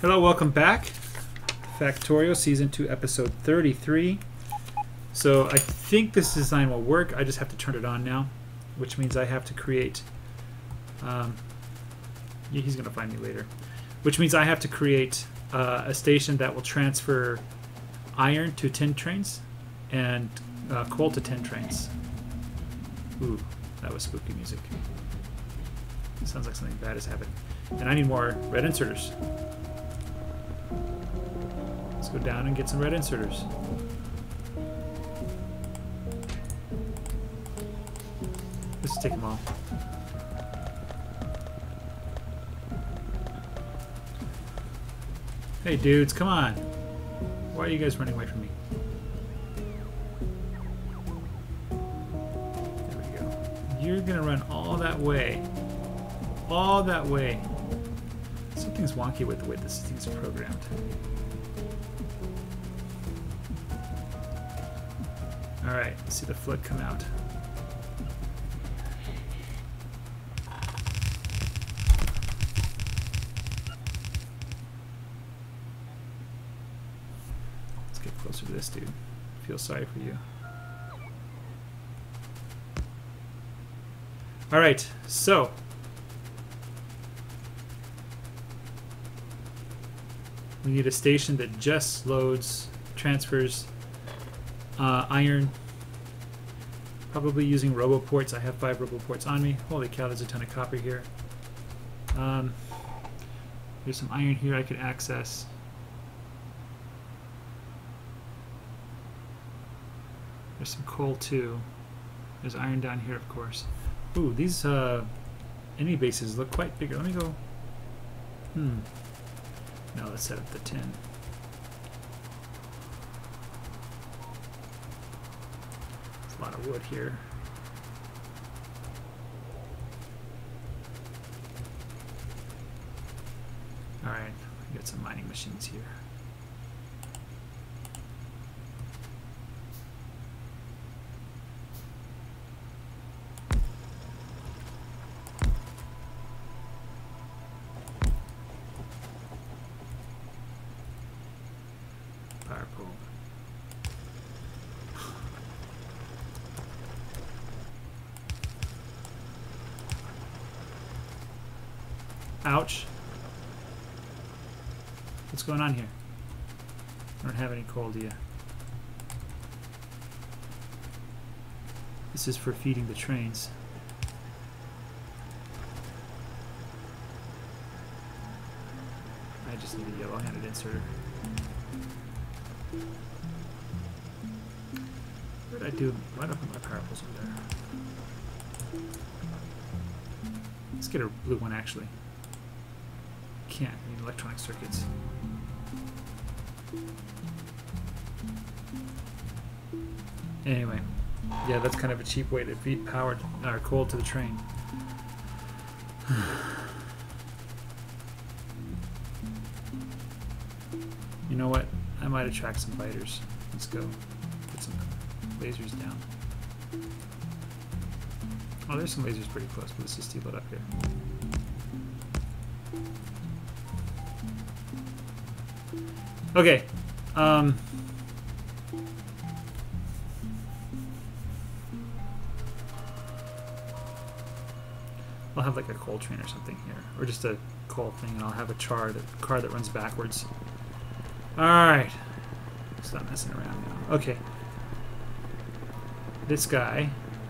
Hello, welcome back. Factorio Season 2, Episode 33. So I think this design will work. I just have to turn it on now, which means I have to create... he's going to find me later. Which means I have to create a station that will transfer iron to tin trains and coal to tin trains. Ooh, that was spooky music. Sounds like something bad is happening. And I need more red inserters. Let's go down and get some red inserters. Let's just take them all. Hey dudes, come on. Why are you guys running away from me? There we go. You're gonna run all that way. All that way. Something's wonky with the way this thing's programmed. Alright, let's see the flood come out. Let's get closer to this dude. Feel sorry for you. Alright, so we need a station that just loads, transfers iron, probably using roboports. I have 5 roboports on me. Holy cow, there's a ton of copper here. There's some iron here I could access. There's some coal too. There's iron down here, of course. Ooh, these enemy bases look quite bigger. Let me go. Now let's set up the tin. There's a lot of wood here. Alright, we got some mining machines here. Power pole. Ouch. What's going on here? I don't have any coal, do you? This is for feeding the trains. I just need a yellow-handed inserter. What did I do? Why don't I put my power poles over there? Let's get a blue one, actually. Can't. I need electronic circuits. Anyway, yeah, that's kind of a cheap way to feed power or coal to the train. You know what? I might attract some biters. Let's go. Put some lasers down. Oh, there's some lasers pretty close, but let's just steal it up here. Okay. I'll have like a coal train or something here, or just a coal thing, and I'll have a car that runs backwards. All right. Stop messing around now. Okay. This guy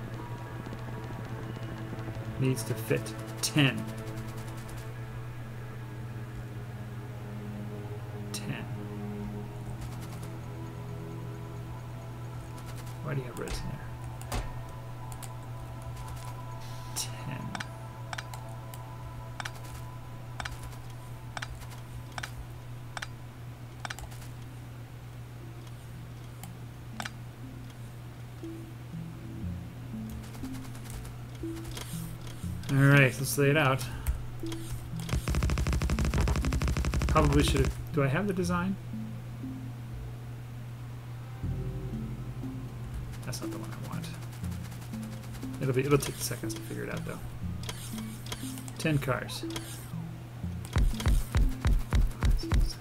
needs to fit 10. 10. Why do you have reds in there? 10. Alright, let's lay it out. Probably should have... Do I have the design? That's not the one I want. It'll take seconds to figure it out though. 10 cars.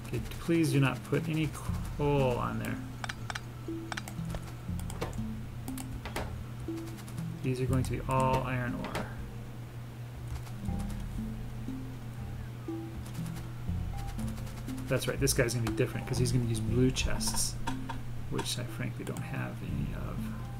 Okay, please do not put any coal on there. These are going to be all iron ore. That's right, this guy's going to be different because he's going to use blue chests, which I frankly don't have any of.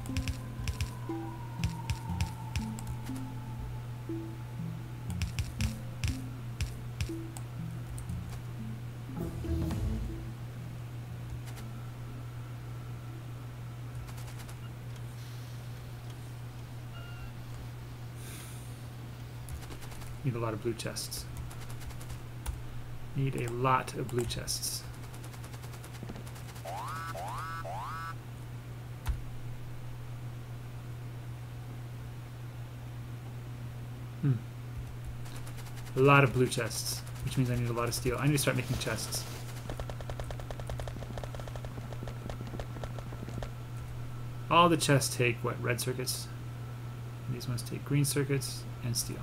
Need a lot of blue chests. Need a lot of blue chests. A lot of blue chests, which means I need a lot of steel. I need to start making chests. All the chests take, what, red circuits? And these ones take green circuits and steel.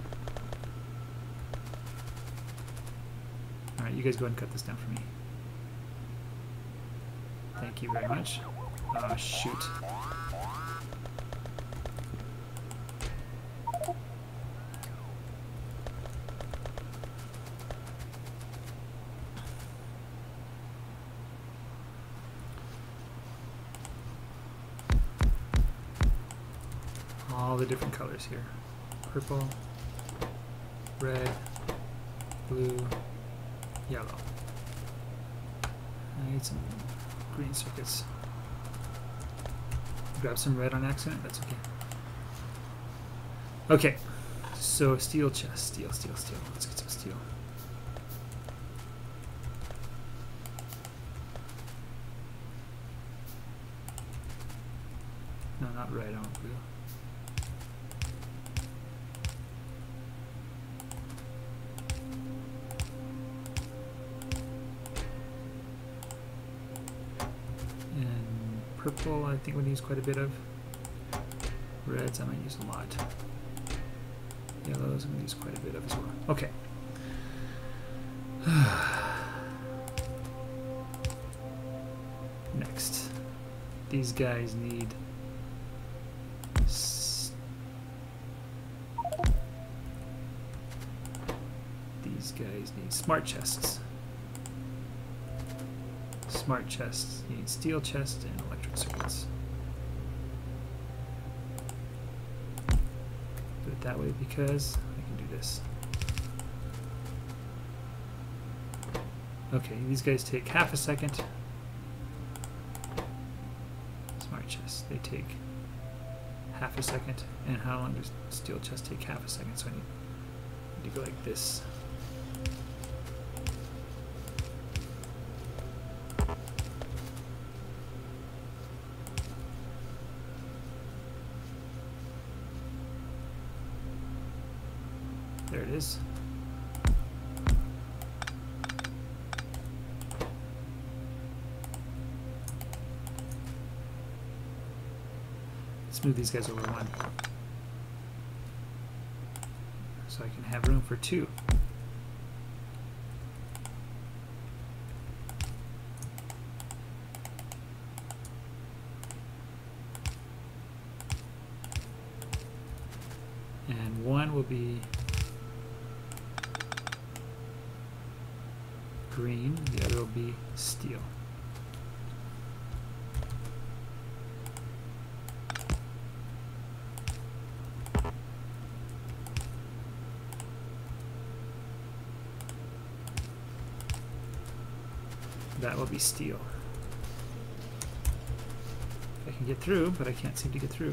Alright, you guys go ahead and cut this down for me. Thank you very much. Oh, shoot. All the different colors here. Purple, red, blue, yellow. I need some green circuits. Grab some red on accident, that's okay. Okay, so steel chest, steel. Let's get some steel. No, not red, I want blue. Purple, I think we'll use quite a bit of. Reds, I might use a lot. Yellows, I'm going to use quite a bit of as well. Okay. Next. These guys need... These guys need smart chests. Smart chests need steel chests and electric circuits. Do it that way because I can do this. Okay, these guys take half a second. Smart chests, they take half a second. And how long does steel chest take half a second? So I need to go like this. There it is. Let's move these guys over one. So I can have room for two. And one will be green, the other will be steel. That will be steel. I can get through, but I can't seem to get through.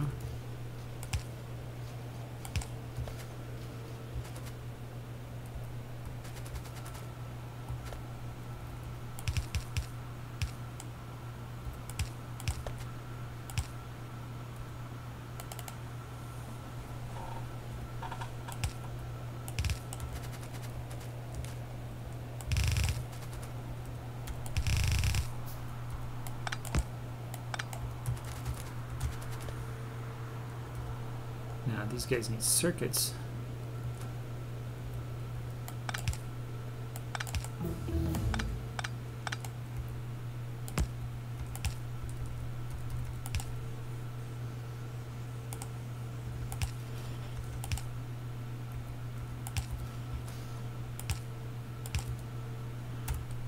Now these guys need circuits.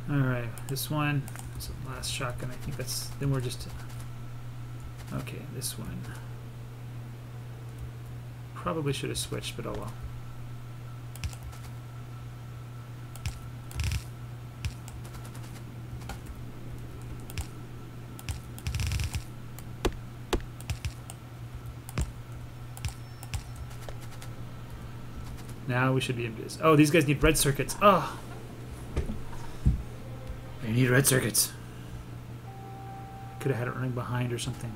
Alright, this one is the last shotgun. I think that's... Then we're just... Okay, this one. Probably should have switched, but oh well. Now we should be in business. Oh, these guys need red circuits. Oh! They need red circuits. Could have had it running behind or something.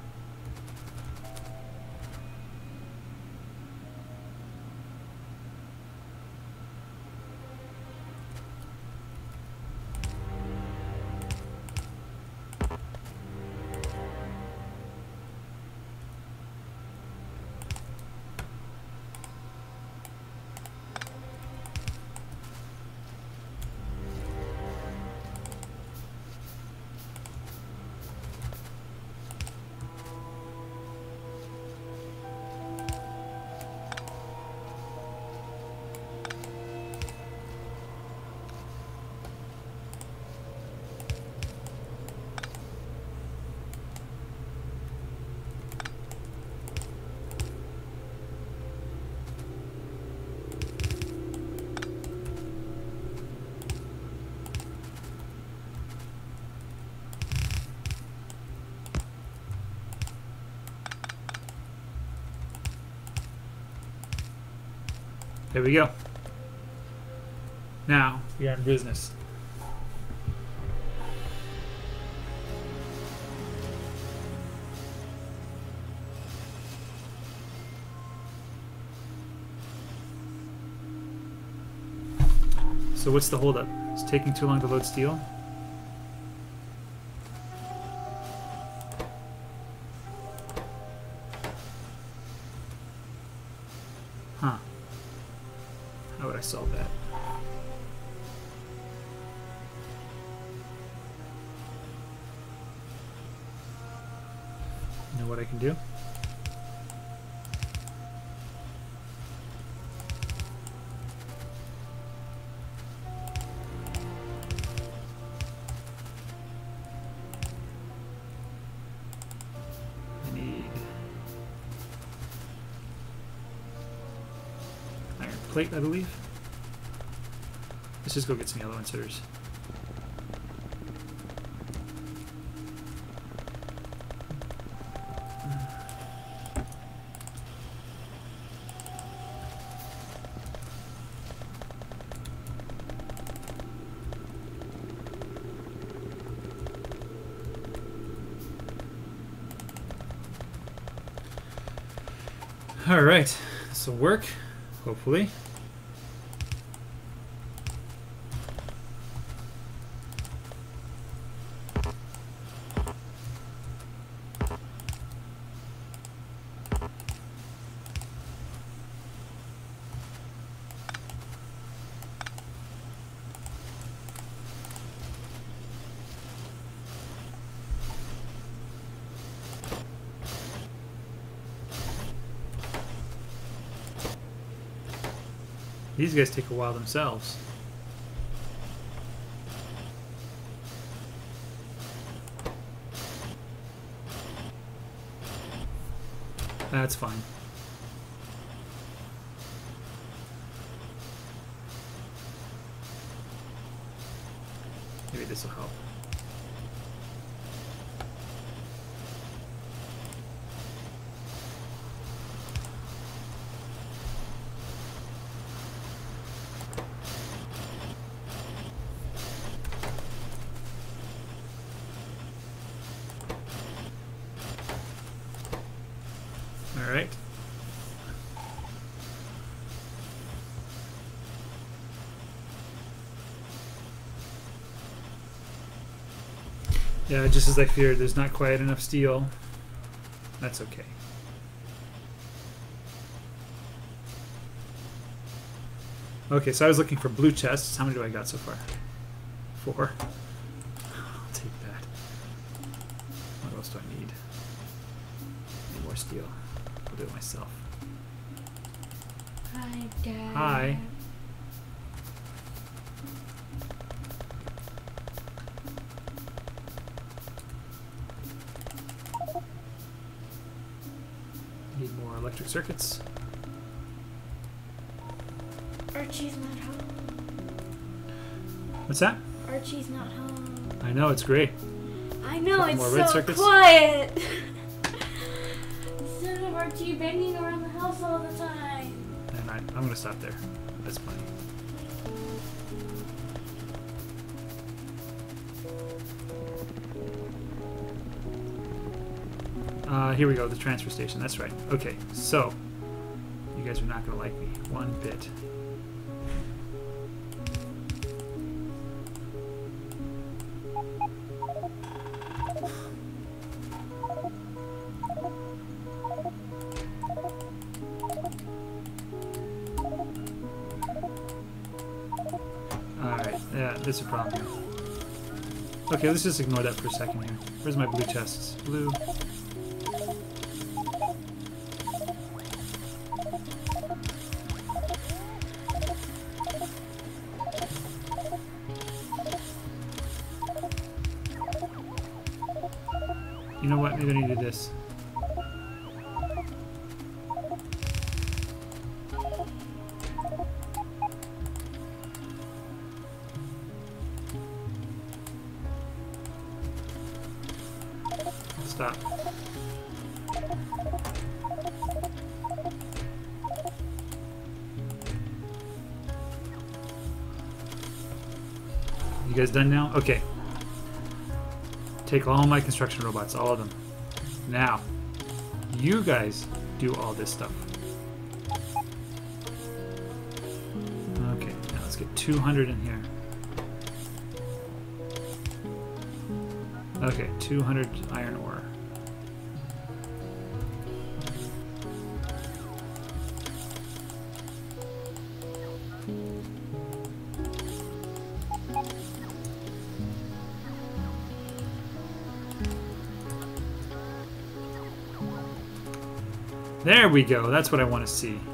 There we go. Now we are in business. So what's the holdup? It's taking too long to load steel. Huh. How would I solve that? You know what I can do? I need iron plate, I believe. Let's just go get some yellow inserters. All right, this will work, hopefully. These guys take a while themselves. That's fine. Maybe this will help. All right. Yeah, just as I feared, there's not quite enough steel. That's okay. Okay, so I was looking for blue chests. How many do I got so far? 4. I'll take that. What else do I need? Need more steel. I'll do it myself. Hi, Dad. Hi. electric circuits. Archie's not home. What's that? Archie's not home. I know, it's great. I know, Couple it's more red so circuits. quiet. Instead of Archie banging around the house all the time. And I'm going to stop there. That's plenty. Here we go, the transfer station. That's right. Okay, so you guys are not going to like me one bit. Alright, yeah, there's a problem here. Okay, let's just ignore that for a second here. Where's my blue chests? Blue. You know what? Maybe I need to do this. Stop. You guys done now? Okay. Take all my construction robots, all of them. Now, you guys do all this stuff. Okay, now let's get 200 in here. Okay, 200 iron ore. There we go. That's what I want to see.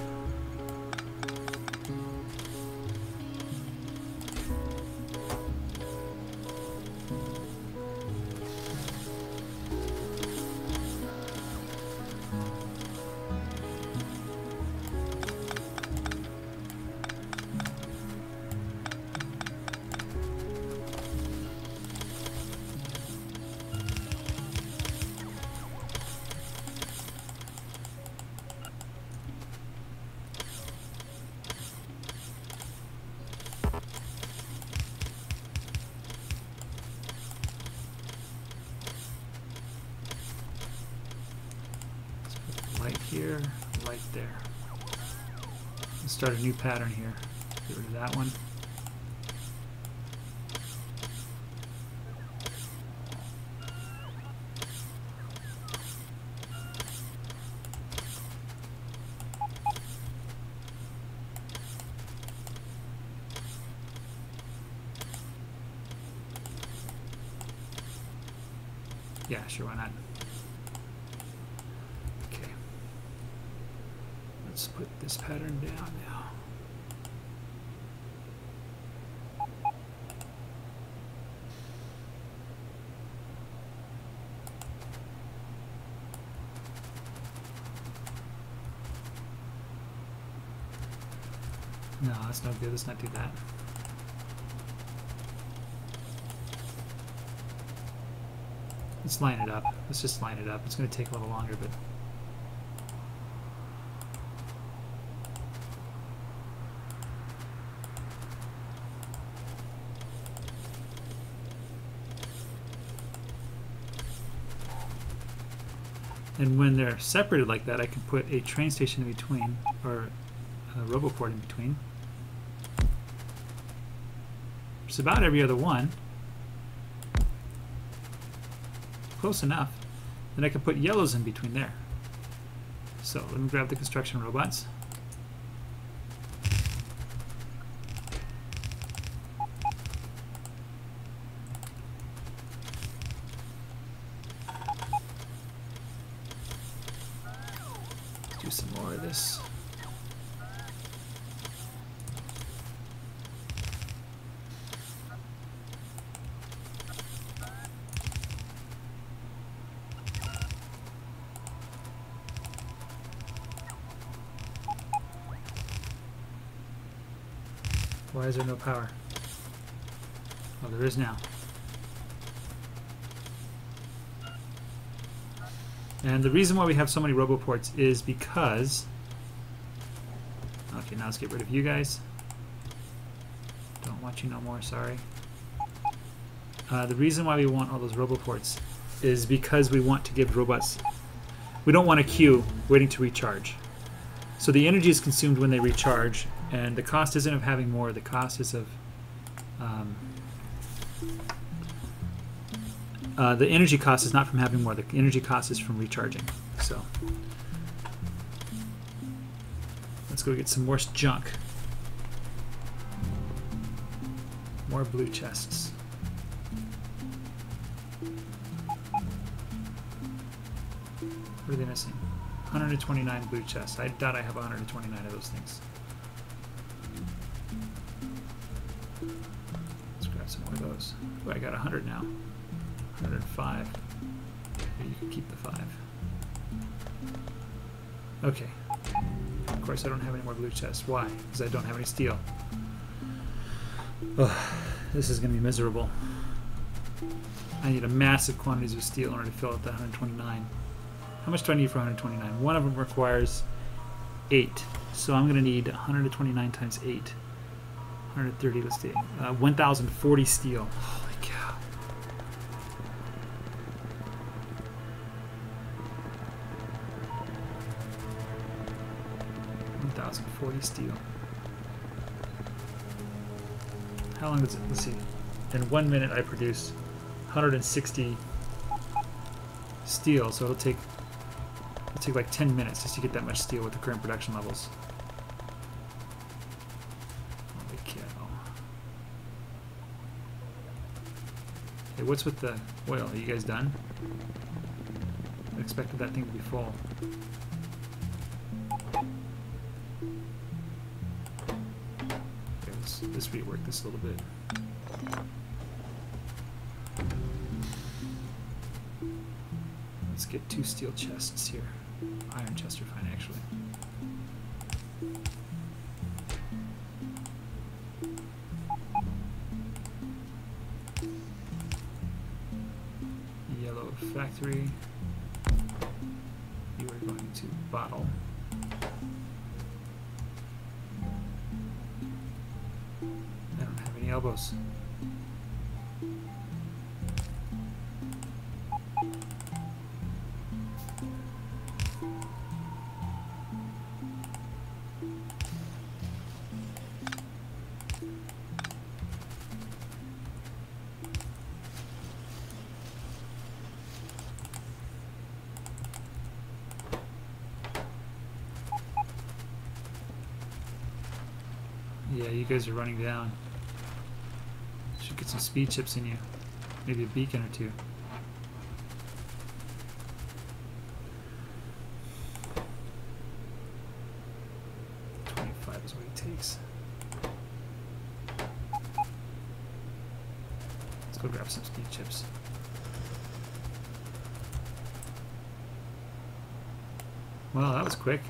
Light here, light there. Let's start a new pattern here. Get rid of that one. Yeah, sure, why not? Okay. Let's put this pattern down now. No, that's no good. Let's not do that. Let's line it up. Let's just line it up. It's going to take a little longer, but... And when they're separated like that, I can put a train station in between, or a roboport in between. It's about every other one. Close enough. Then I can put yellows in between there. So let me grab the construction robots. Let's do some more of this. Why is there no power? Oh, there is now. And the reason why we have so many roboports is because... Okay, now let's get rid of you guys. Don't want you no more, sorry. The reason why we want all those roboports is because we want to give robots... We don't want a queue waiting to recharge. So the energy is consumed when they recharge, and the cost isn't of having more, the cost is of... the energy cost is not from having more, the energy cost is from recharging. So let's go get some more junk. More blue chests. What are they missing? 129 blue chests. I doubt I have 129 of those things. Let's grab some more of those. Oh, I got 100 now. 105. You can keep the 5. Okay. Of course, I don't have any more blue chests. Why? Because I don't have any steel. Oh, this is going to be miserable. I need a massive quantities of steel in order to fill out that 129. How much do I need for 129? One of them requires 8. So I'm going to need 129 times 8. 130, let's see. 1,040 steel. Holy cow. $1,040 steel. How long does it? Let's see. In 1 minute I produce 160 steel, so it'll take like 10 minutes just to get that much steel with the current production levels. Holy cow. Hey, what's with the oil? Are you guys done? I expected that thing to be full. Okay, let's rework this a little bit. Let's get 2 steel chests here. Iron chests are fine, actually. Yellow factory. You are going to bottle. I don't have any elbows. Yeah, you guys are running down. Should get some speed chips in you. Maybe a beacon or 2. $25 is what it takes. Let's go grab some speed chips. Well, that was quick.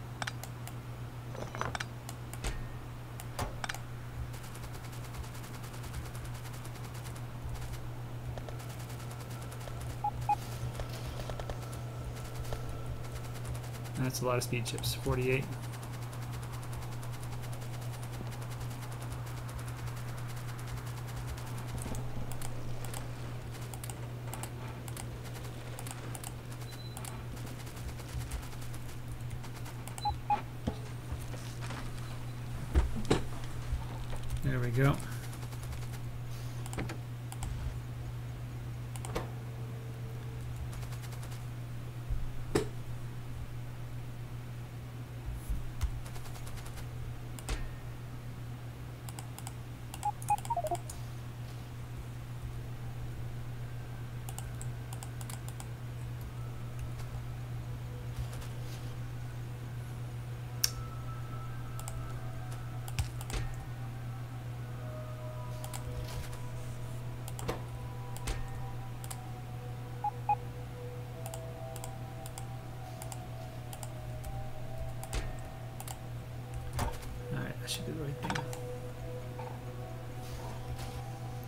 That's a lot of speed chips. 48. There we go.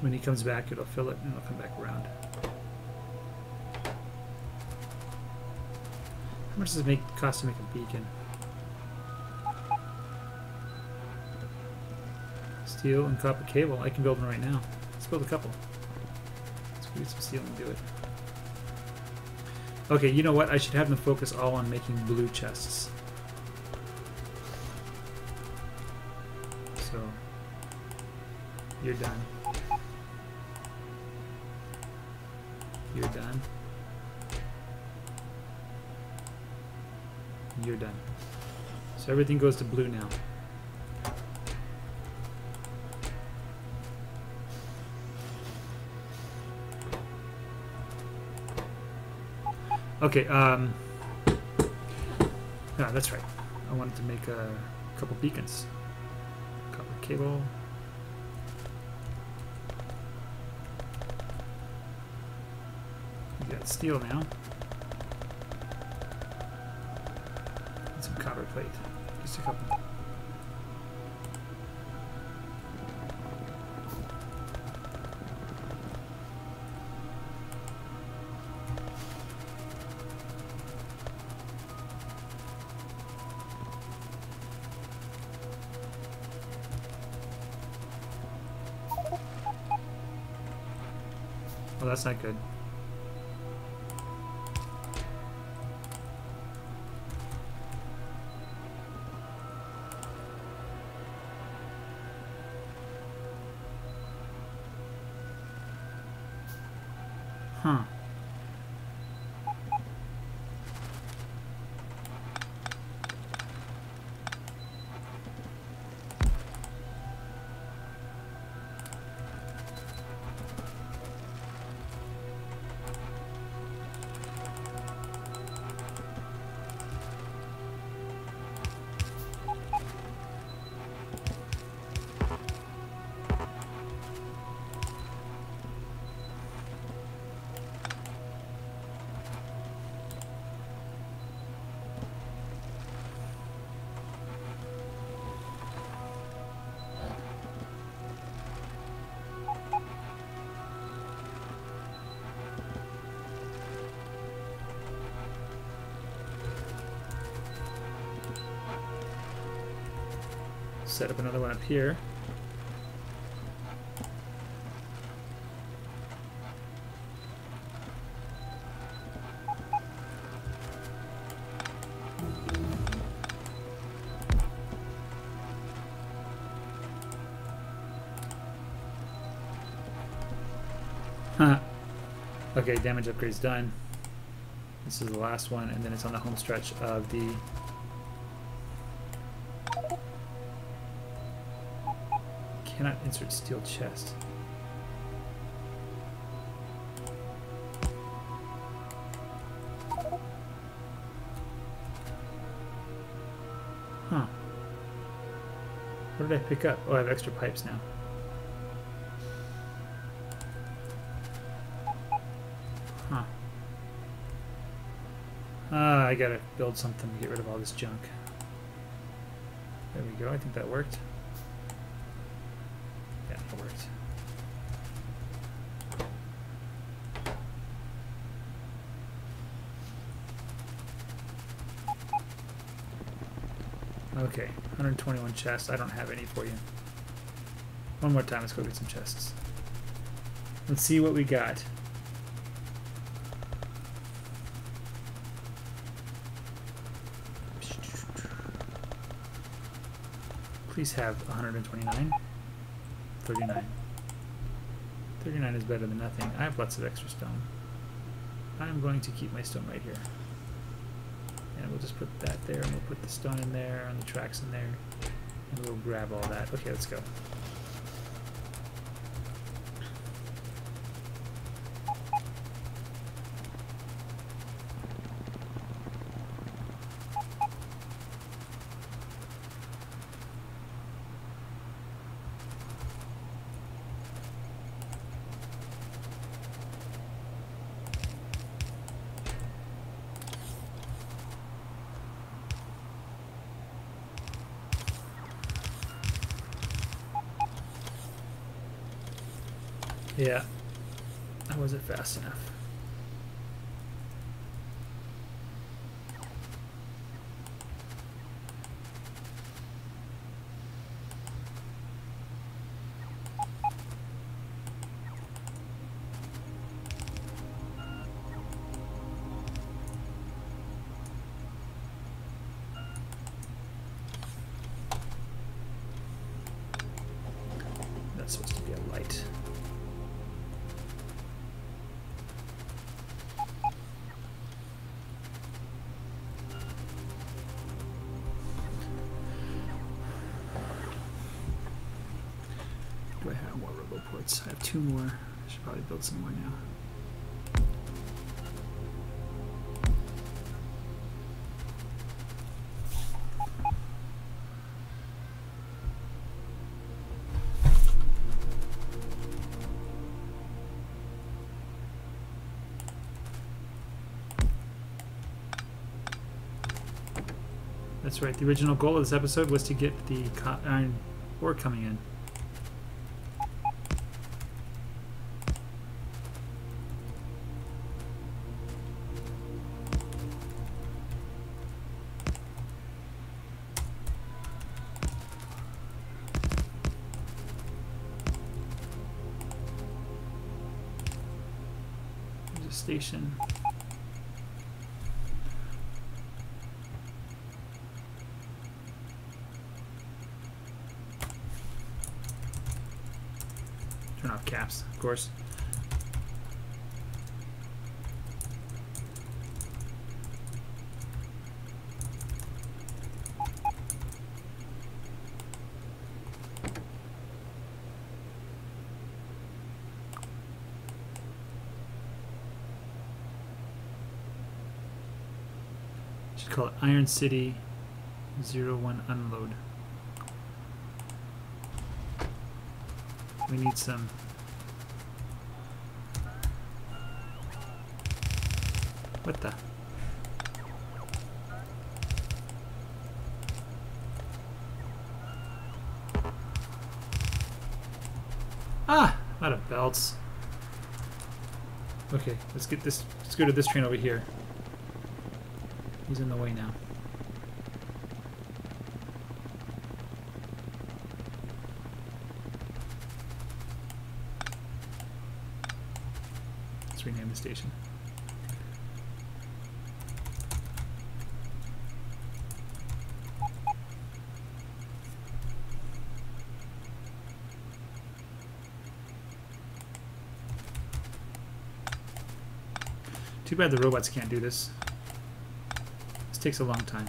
When he comes back, it'll fill it and it'll come back around. How much does it cost to make a beacon? Steel and copper cable. I can build one right now. Let's build a couple. Let's get some steel and do it. Okay, you know what? I should have them focus all on making blue chests. So, you're done. You're done. You're done. So everything goes to blue now. Okay, that's right. I wanted to make a couple beacons. Copper cable. We got steel now. And some copper plate. Just a couple. Well, that's not good. Huh. Set up another one up here. Huh. Okay, damage upgrade's done. This is the last one, and then it's on the home stretch of the cannot insert steel chest. Huh. What did I pick up? Oh, I have extra pipes now. Huh. I gotta build something to get rid of all this junk. There we go. I think that worked. Yeah, it worked. Okay, 121 chests. I don't have any for you. One more time, let's go get some chests. Let's see what we got. Please have 129. 39. 39 is better than nothing. I have lots of extra stone. I'm going to keep my stone right here. And we'll just put that there, and we'll put the stone in there, and the tracks in there, and we'll grab all that. Okay, let's go. Yeah, I wasn't fast enough. That's supposed to be a light. Do I have more roboports? I have 2 more. I should probably build some more now. That's right. The original goal of this episode was to get the iron ore coming in. There's a station. Turn off caps, of course. Should call it Iron City 01 Unload. We need some. What the? Ah! Out of belts. Okay, let's get this. Let's go to this train over here. He's in the way now. Let's rename the station. Too bad the robots can't do this. This takes a long time.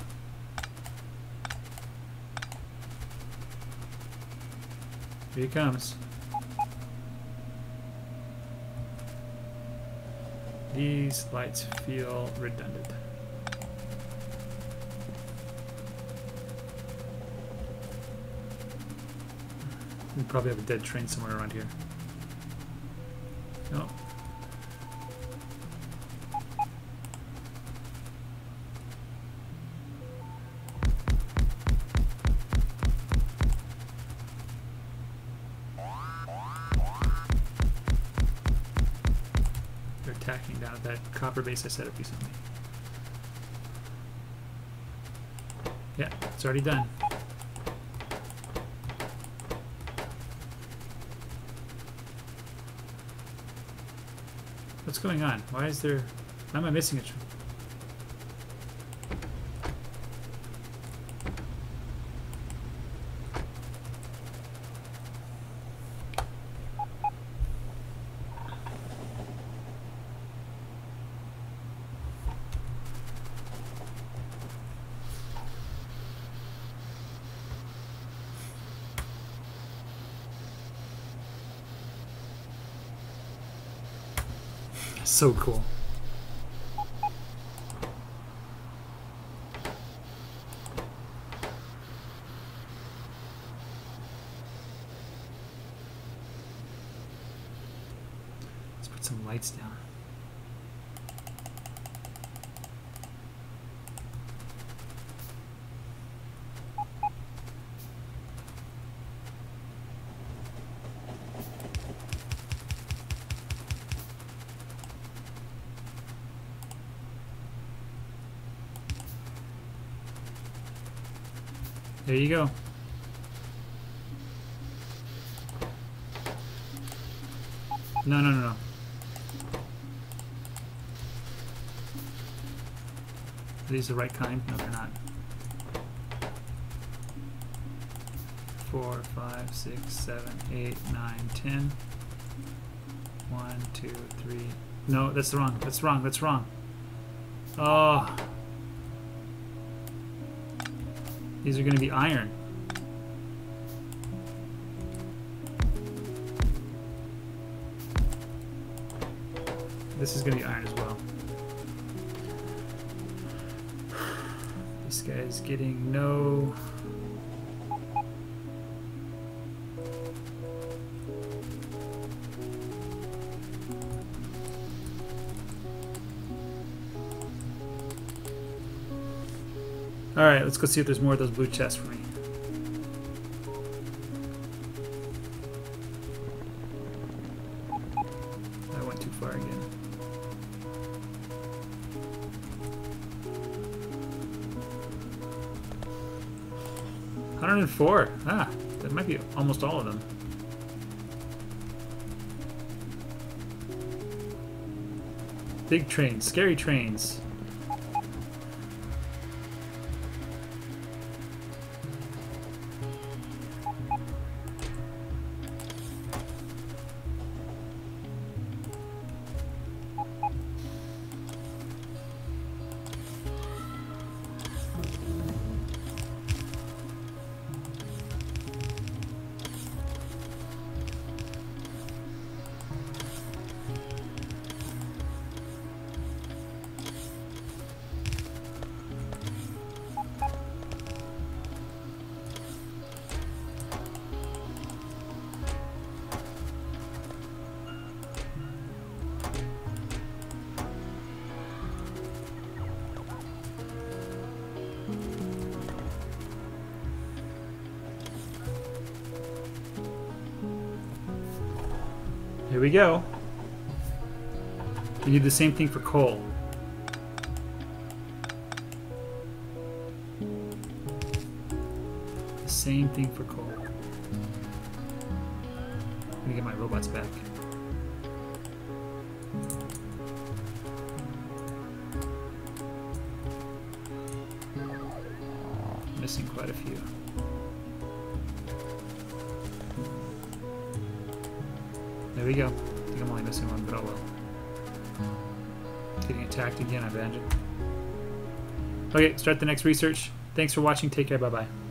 Here he comes. These lights feel redundant. We probably have a dead train somewhere around here. No. They're attacking down at that copper base I set up recently. Yeah, it's already done. What's going on? Why is there... Why am I missing a train? So cool. Let's put some lights down. There you go. No, no, no, no. Are these the right kind? No, they're not. 4, 5, 6, 7, 8, 9, 10. 1, 2, 3. No, that's wrong. That's wrong. That's wrong. Oh. These are going to be iron. This is going to be iron as well. This guy's getting no... Alright, let's go see if there's more of those blue chests for me. I went too far again. $104. Ah, that might be almost all of them. Big trains, scary trains. Here we go. We need the same thing for coal. The same thing for coal. Let me get my robots back. Missing quite a few. There we go. I think I'm only missing one, but oh well. Getting attacked again, I imagine. Okay, start the next research. Thanks for watching. Take care. Bye-bye.